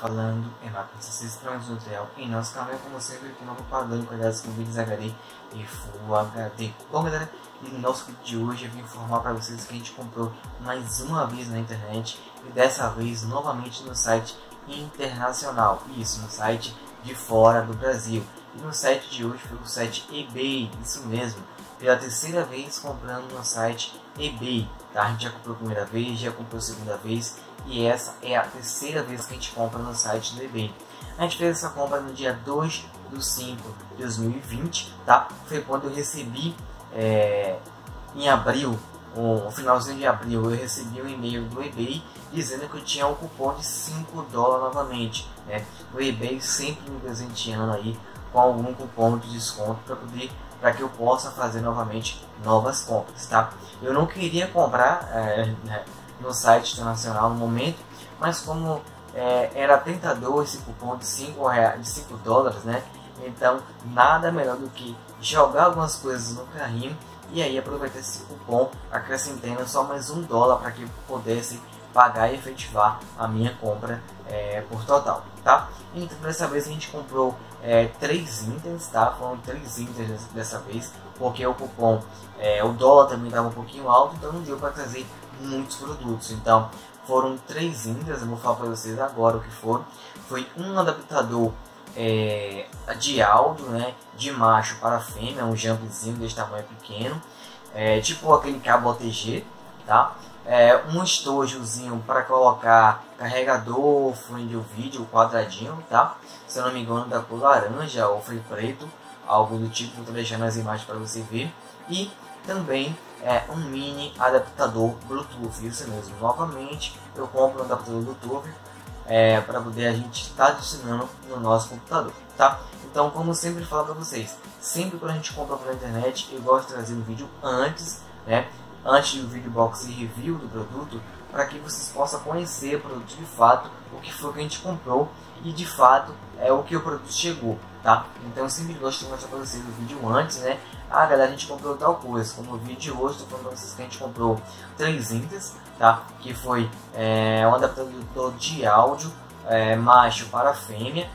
falando é Marcos, vocês estão mais tutorial em nosso canal, como sempre, com novo padrão qualidade com vídeos HD e Full HD. Bom galera, e no nosso vídeo de hoje eu vim informar para vocês que a gente comprou mais uma vez na internet e dessa vez novamente no site internacional, isso, no site de fora do Brasil. E no site de hoje foi o site eBay, isso mesmo, pela terceira vez comprando no site eBay, tá? A gente já comprou a primeira vez, já comprou a segunda vez e essa é a terceira vez que a gente compra no site do eBay. A gente fez essa compra no dia 2/5 de 2020, tá? Foi quando eu recebi em abril, no finalzinho de abril, eu recebi um e-mail do eBay dizendo que eu tinha um cupom de $5 novamente, né? O eBay sempre me presenteando aí com algum cupom de desconto para que eu possa fazer novamente novas compras, tá? Eu não queria comprar no site internacional no momento, mas como era tentador esse cupom de $5, né? Então nada melhor do que jogar algumas coisas no carrinho e aí aproveitar esse cupom, acrescentando só mais $1 para que eu pudesse pagar e efetivar a minha compra por total, tá? Então dessa vez a gente comprou 3 itens, tá? Foram 3 itens dessa vez, porque o cupom, o dólar também estava um pouquinho alto, então não deu para trazer muitos produtos. Então foram 3 itens, eu vou falar para vocês agora o que foram. Foi um adaptador de áudio, né, de macho para fêmea, um jumpzinho desse tamanho pequeno, tipo aquele cabo OTG, tá? Um estojozinho para colocar carregador, fone de ouvido, quadradinho, tá? Se eu não me engano, da cor laranja ou foi preto, algo do tipo. Vou deixando as imagens para você ver. E também um mini adaptador Bluetooth, isso mesmo. Novamente eu compro um adaptador Bluetooth para poder a gente estar adicionando no nosso computador, tá? Então, como eu sempre falo para vocês, sempre quando a gente compra pela internet, eu gosto de trazer um vídeo antes, né? Antes do vídeo box e review do produto, para que vocês possam conhecer o produto de fato, o que foi que a gente comprou e de fato o que o produto chegou, tá? Então eu sempre gosto de mostrar para vocês o vídeo antes, né? Ah galera, a gente comprou tal coisa, como o vídeo de hoje, estou falando para vocês que a gente comprou 3 itens, tá? Que foi um adaptador de áudio macho para fêmea,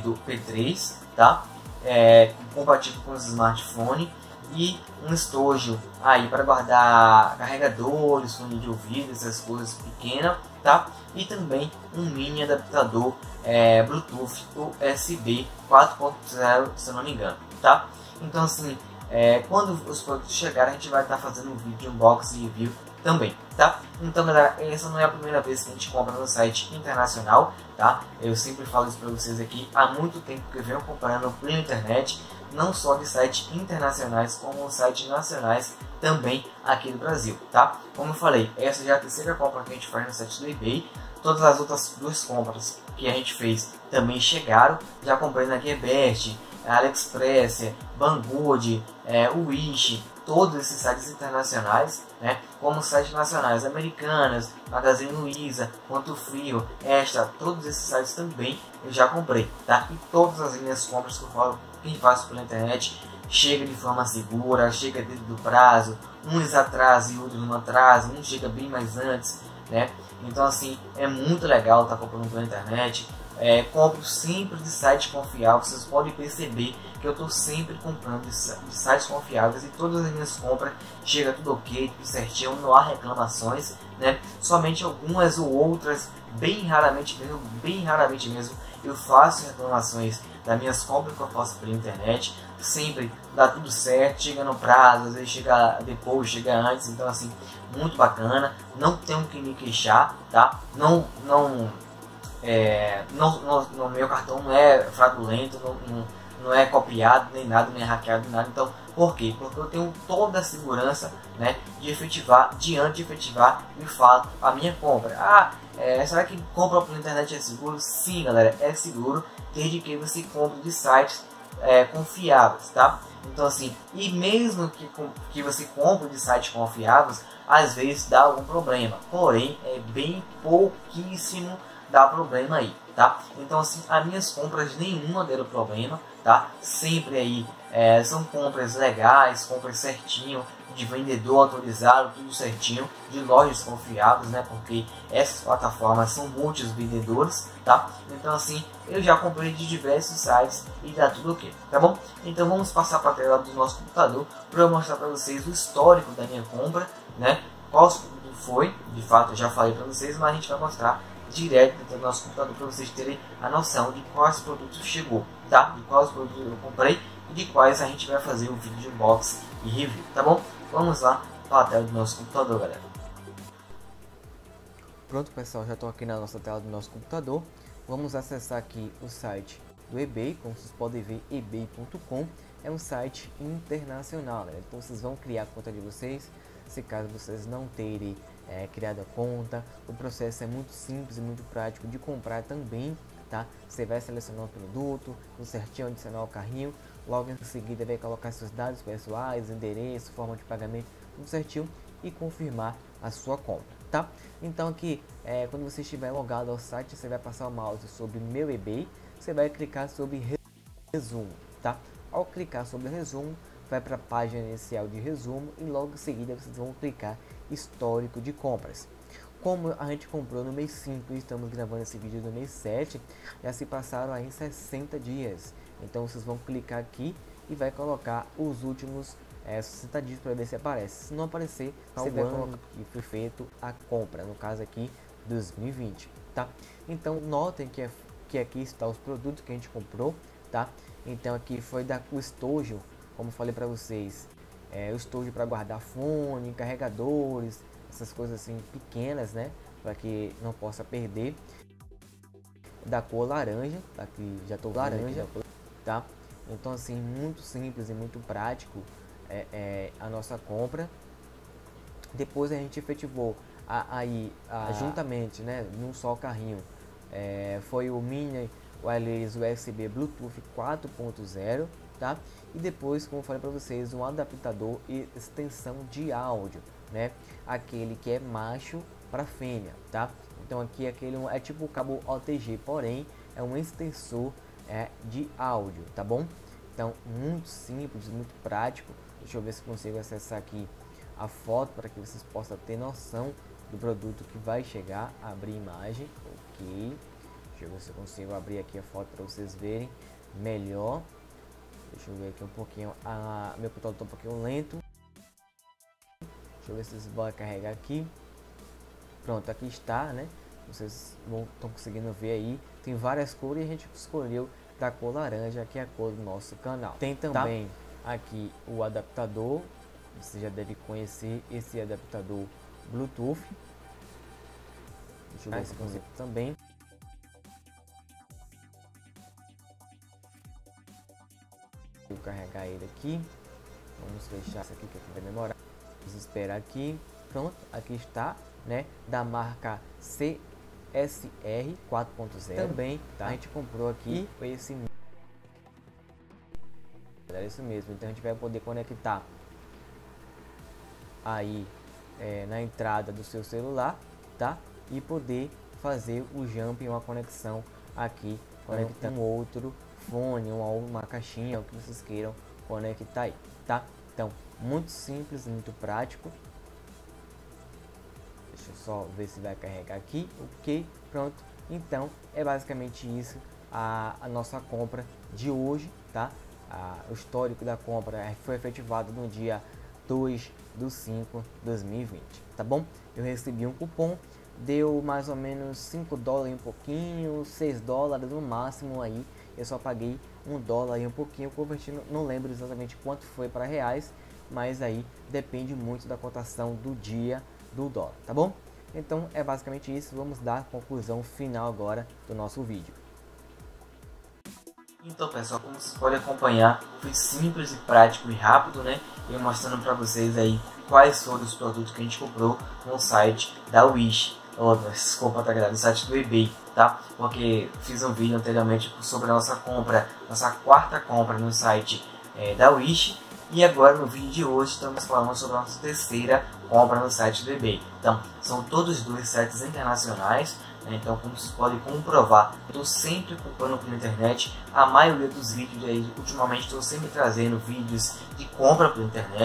P3, tá? Compatível com os smartphones, e um estojo aí para guardar carregadores, fone de ouvido, essas coisas pequenas, tá? E também um mini adaptador Bluetooth USB 4.0, se eu não me engano, tá? Então assim, quando os produtos chegarem, a gente vai estar fazendo um vídeo unboxing e review também, tá? Então galera, essa não é a primeira vez que a gente compra no site internacional, tá? Eu sempre falo isso para vocês aqui há muito tempo que eu venho comprando pela internet, não só de sites internacionais como sites nacionais também aqui do Brasil, tá? Como eu falei, essa já é a terceira compra que a gente faz no site do eBay. Todas as outras 2 compras que a gente fez também chegaram. Já comprei na Gearbest, AliExpress, Banggood, Wish, todos esses sites internacionais, né? Como sites nacionais, Americanas, Magazine Luiza, Ponto Frio, Extra, todos esses sites também eu já comprei, tá? E todas as minhas compras que eu falo, quem faço pela internet, chega de forma segura, chega dentro do prazo, uns atrasam e outros não atrasam, um chega bem mais antes, né? Então assim, é muito legal estar comprando pela internet. Compro sempre de sites confiáveis, vocês podem perceber que eu estou sempre comprando de sites confiáveis e todas as minhas compras chega tudo ok, tudo certinho, não há reclamações, né? Somente algumas ou outras, bem raramente mesmo, eu faço reclamações das minhas compras que eu faço pela internet. Sempre dá tudo certo, chega no prazo, às vezes chega depois, chega antes, então assim, muito bacana, não tenho que me queixar, tá? No meu cartão não é fraudulento, não é copiado nem nada, nem hackeado nem nada. Então, por quê? Porque eu tenho toda a segurança, né, de efetivar, diante de efetivar de fato a minha compra. Será que compra pela internet é seguro? Sim, galera, é seguro, desde que você compre de sites confiáveis, tá? Então assim, e mesmo que você compre de sites confiáveis, às vezes dá algum problema, porém é bem pouquíssimo dá problema aí, tá? Então assim, as minhas compras nenhuma deram problema, tá? Sempre aí são compras legais, compras certinho, de vendedor autorizado, tudo certinho, de lojas confiáveis, né? Porque essas plataformas são muitos vendedores, tá? Então assim, eu já comprei de diversos sites e dá tudo ok, tá bom? Então vamos passar para a tela do nosso computador para eu mostrar para vocês o histórico da minha compra, né? Qual produto foi, de fato eu já falei para vocês, mas a gente vai mostrar direto dentro do nosso computador para vocês terem a noção de quais produtos chegou, tá? De quais produtos eu comprei e de quais a gente vai fazer um vídeo de unboxing e review, tá bom? Vamos lá para a tela do nosso computador, galera. Pronto, pessoal, já estou aqui na nossa tela do nosso computador. Vamos acessar aqui o site do eBay. Como vocês podem ver, ebay.com é um site internacional, né? Então vocês vão criar a conta de vocês. Se caso vocês não terem criado a conta, o processo é muito simples e muito prático de comprar também, tá? Você vai selecionar o produto, no certinho adicionar o carrinho, logo em seguida vai colocar seus dados pessoais, endereço, forma de pagamento, tudo certinho e confirmar a sua compra, tá? Então aqui, quando você estiver logado ao site, você vai passar o mouse sobre meu eBay, você vai clicar sobre resumo, tá? Ao clicar sobre resumo, vai para a página inicial de resumo e logo em seguida vocês vão clicar histórico de compras. Como a gente comprou no mês 5 e estamos gravando esse vídeo no mês 7, já se passaram aí 60 dias. Então vocês vão clicar aqui e vai colocar os últimos 60 dias para ver se aparece. Se não aparecer, você vai colocar que foi feito a compra, no caso aqui 2020, tá? Então notem que aqui está os produtos que a gente comprou, tá? Então aqui foi o estojo, como falei para vocês, o estojo para guardar fone, carregadores, essas coisas assim pequenas, né, para que não possa perder, da cor laranja, aqui já tô laranja, tá? Então assim, muito simples e muito prático a nossa compra. Depois a gente efetivou juntamente, né, num só carrinho, foi o mini wireless USB Bluetooth 4.0, tá? E depois, como eu falei para vocês, um adaptador e extensão de áudio, né? Aquele que é macho para fêmea, tá? Então aqui aquele é tipo o cabo OTG, porém é um extensor de áudio, tá bom? Então muito simples, muito prático. Deixa eu ver se consigo acessar aqui a foto para que vocês possam ter noção do produto que vai chegar. Abrir imagem, ok. Deixa eu ver se eu consigo abrir aqui a foto para vocês verem melhor. Deixa eu ver aqui um pouquinho. Meu computador está um pouquinho lento. Deixa eu ver se vocês vão carregar aqui. Pronto, aqui está, né? Vocês estão conseguindo ver aí. Tem várias cores e a gente escolheu da cor laranja, que é a cor do nosso canal. Tem também aqui o adaptador. Você já deve conhecer esse adaptador Bluetooth. Deixa eu ver se consigo também. Vou carregar ele aqui. Vamos fechar isso aqui que vai demorar. Vamos esperar aqui. Pronto, aqui está, né? Da marca CSR 4.0. Também, tá? A gente comprou aqui. Foi esse. É isso mesmo. Então a gente vai poder conectar aí na entrada do seu celular, tá? E poder fazer o jump, uma conexão aqui, conectando outro fone ou uma caixinha, o que vocês queiram conectar aí, tá? Então, muito simples, muito prático. Deixa eu só ver se vai carregar aqui, ok, pronto. Então, é basicamente isso a nossa compra de hoje, tá? O histórico da compra foi efetivado no dia 2/5/2020, tá bom? Eu recebi um cupom, deu mais ou menos 5 dólares e um pouquinho, 6 dólares no máximo aí. Eu só paguei 1 dólar e um pouquinho, convertindo, não lembro exatamente quanto foi para reais, mas aí depende muito da cotação do dia do dólar, tá bom? Então é basicamente isso, vamos dar a conclusão final agora do nosso vídeo. Então pessoal, como vocês podem acompanhar, foi simples e prático e rápido, né? Eu mostrando para vocês aí quais foram os produtos que a gente comprou no site da Wish. Desculpa, tá ligado? No site do eBay, tá? Porque fiz um vídeo anteriormente sobre a nossa compra, nossa quarta compra no site da Wish. E agora no vídeo de hoje estamos falando sobre a nossa terceira compra no site do eBay. Então, são todos dois sites internacionais, né? Então, como vocês podem comprovar, eu estou sempre comprando pela internet. A maioria dos vídeos aí, ultimamente estou sempre trazendo vídeos de compra pela internet.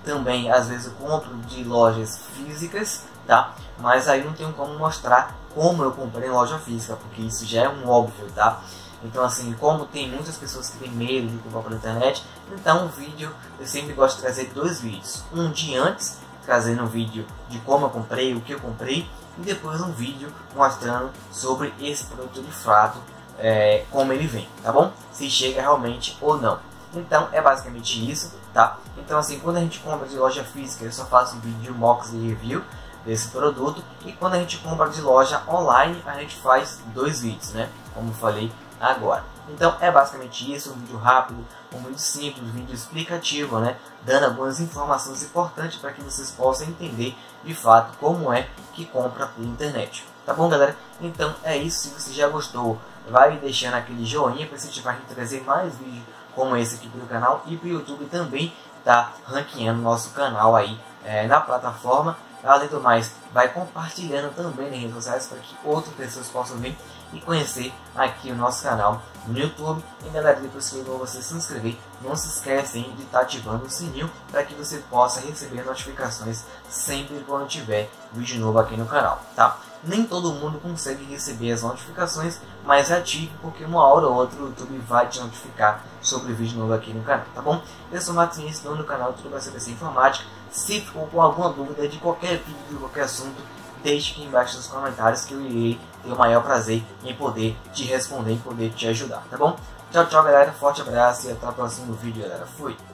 também às vezes eu compro de lojas físicas, tá? Mas aí não tenho como mostrar como eu comprei em loja física, porque isso já é um óbvio, tá? Então assim, como tem muitas pessoas que têm medo de comprar pela internet, então o vídeo eu sempre gosto de trazer 2 vídeos. Um de antes, trazendo um vídeo de como eu comprei, o que eu comprei, e depois um vídeo mostrando sobre esse produto de fato, como ele vem, tá bom? Se chega realmente ou não. Então é basicamente isso, tá? Então assim, quando a gente compra de loja física, eu só faço um vídeo de unboxing e review desse produto, e quando a gente compra de loja online, a gente faz 2 vídeos, né? Como eu falei agora. Então é basicamente isso, um vídeo rápido, um vídeo simples, um vídeo explicativo, né? Dando algumas informações importantes para que vocês possam entender de fato como é que compra pela internet. Tá bom, galera? Então é isso. Se você já gostou, vai deixando aquele joinha para incentivar a gente a trazer mais vídeos como esse aqui pelo canal, e para o YouTube também tá ranqueando nosso canal aí na plataforma. Além do mais, vai compartilhando também nas redes sociais para que outras pessoas possam vir e conhecer aqui o nosso canal no YouTube. E galera, depois que você se inscrever, não se esquece de estar ativando o sininho para que você possa receber notificações sempre quando tiver vídeo novo aqui no canal, tá? Nem todo mundo consegue receber as notificações, mas ative, porque uma hora ou outra o YouTube vai te notificar sobre vídeo novo aqui no canal, tá bom? Eu sou o Martins, dono do canal Tudo Vai Saber Informática. Se ficou com alguma dúvida de qualquer vídeo, de qualquer assunto, deixe aqui embaixo nos comentários que eu irei ter o maior prazer em poder te responder e poder te ajudar, tá bom? Tchau, tchau, galera. Forte abraço e até o próximo vídeo, galera. Fui!